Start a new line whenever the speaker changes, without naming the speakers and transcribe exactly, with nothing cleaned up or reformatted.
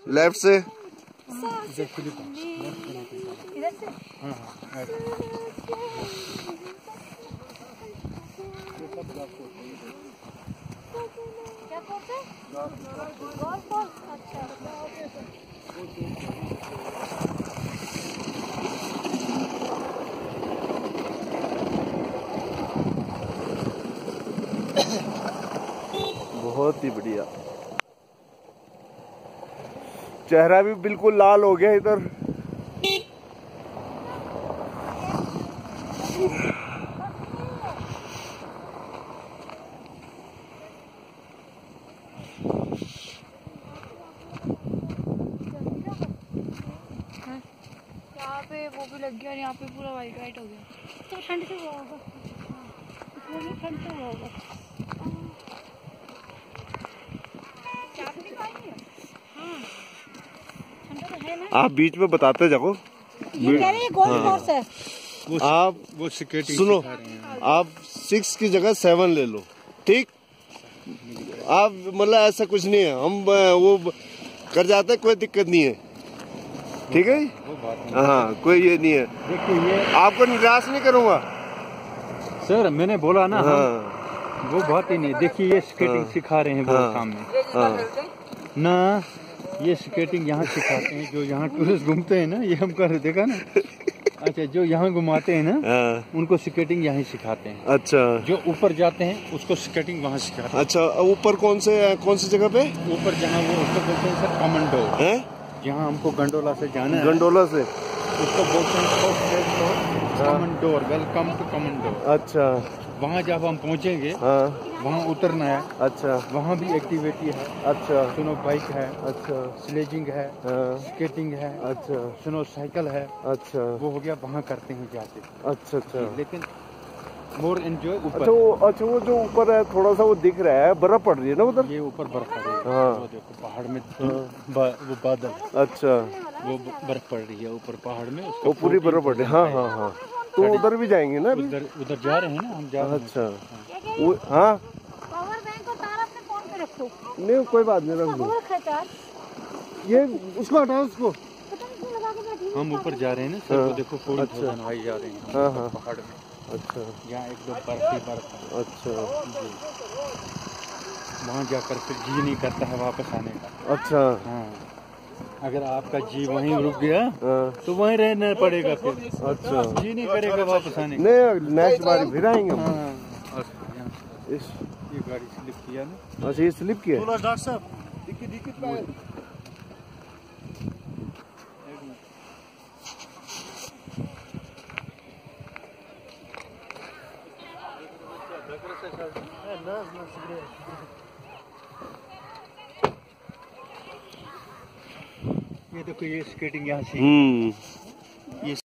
Left से।
इधर से। क्या कोर्स है? Golf course. अच्छा।
बहुत ही बढ़िया। चेहरा भी बिल्कुल लाल हो गया इधर।
यहाँ पे वो भी लग गया और यहाँ पे पूरा वाइट वाइट हो गया। तो ठंड से हुआ होगा, इसमें भी ठंड से हुआ होगा।
आप बीच में बताते जाओ।
ये कह रहे हैं गोल्फ कोर्स है।
वो आप
वो स्केटिंग
सुनो,
सिखा रहे हैं।
आप सिक्स की जगह सेवन ले लो, ठीक। आप मतलब ऐसा कुछ नहीं है, हम वो कर जाते हैं, कोई दिक्कत नहीं है, ठीक है।
वो बात नहीं।
हाँ, कोई ये नहीं है।
देखिए ये
आपको निराश नहीं करूँगा
सर, मैंने बोला ना।
हाँ।
वो बात ही नहीं। देखिए ये स्केटिंग
हाँ।
सिखा रहे हैं वो
हाँ।
सामने
हाँ।
ना। ये स्केटिंग यहाँ सिखाते हैं, जो यहाँ टूरिस्ट घूमते हैं ना, ये हम कर देखा ना। अच्छा, जो यहाँ घुमाते हैं ना,
हाँ।
उनको स्केटिंग यहाँ सिखाते हैं।
अच्छा,
जो ऊपर जाते हैं उसको स्केटिंग वहाँ सिखाते हैं।
अच्छा। ऊपर कौन से कौन सी जगह पे?
ऊपर जहाँ वो उसको बोलते हैं सर कमांडो
है,
जहाँ हमको गंडोला से जाना है,
गंडोला से
उसको बोलते हैं कमांडोर। Welcome to commodore.
अच्छा।
वहाँ जब हम पहुँचेंगे,
हाँ।
वहाँ उतरना है।
अच्छा।
वहाँ भी एक्टिविटी है।
अच्छा।
सुनो बाइक है।
अच्छा।
स्लेजिंग है।
हाँ।
स्केटिंग है।
अच्छा।
सुनो साइकिल है।
अच्छा।
वो हो गया, वहाँ करते हैं जाके।
अच्छा। अच्छा।
लेकिन मोर एंजॉय ऊपर।
अच्छा वो अच्छा वो जो ऊपर है थोड़ा सा वो दिख रहा है, बर्फ पड़ रही है ना उधर।
ये ऊपर बर्फ पड़ रही है।
हाँ।
वो देखो पहाड़ में बा, वो बादल।
अच्छा।
वो बर्फ पड़ रही है ऊपर पहाड़ में,
वो पूरी बर्फ पड़ रही है। हाँ हाँ हाँ। तो उधर भी जाएंगे ना अभी?
उधर उधर जा रहे हैं ना हम, जा रहे हैं।
अच्छा। वो हाँ,
पावर बैंक और तार अपने फोन पे रखो।
नहीं कोई बात नहीं, रख दो। ये उसको हटाओ, उसको।
हम ऊपर जा रहे हैं ना सर। वो देखो फोर थाउजेंड हाई जा रहे हैं
हाँ हाँ।
पहाड़ में।
अच्छा।
यहाँ एक दो बर्फ ही बर्फ है।
अच्छा।
जी। वहाँ जाकर फिर जी नहीं करता है वापस आने का।
अच्छा।
हाँ, अगर आपका जी वहीं रुक गया
हाँ।
तो वहीं रहना पड़ेगा फिर।
अच्छा।
जी नहीं करेगा वापस आने का।
नहीं, नेक्स्ट बार फिर आएंगे हम।
हाँ।
इस
ये गाड़ी स्लिप किया ना।
अच्छा, ये स्लिप किया।
डॉक्टर साहब दिक्कत दिक्कत ये देखो, ये स्केटिंग यहाँ से
हम्म।
ये